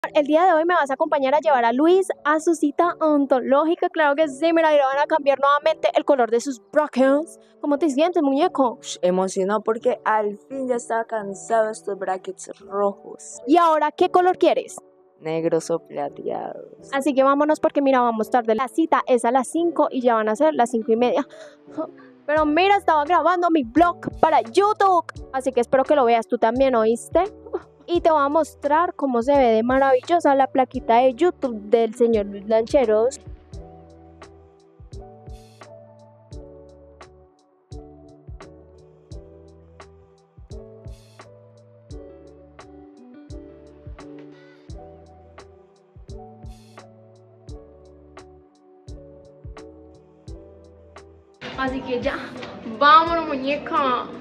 El día de hoy me vas a acompañar a llevar a Luis a su cita odontológica. Claro que sí, mira, y le van a cambiar nuevamente el color de sus brackets. ¿Cómo te sientes, muñeco? Emocionado porque al fin ya estaba cansado de estos brackets rojos, ¿Y ahora qué color quieres? negros o plateados. Así que vámonos porque mira, vamos tarde. La cita es a las 5 y ya van a ser las 5:30. Pero mira, estaba grabando mi vlog para YouTube. Así que espero que lo veas tú también, ¿oíste? Y te voy a mostrar cómo se ve de maravillosa la plaquita de YouTube del señor Luis Lancheros. Así que ya, vámonos, muñeca.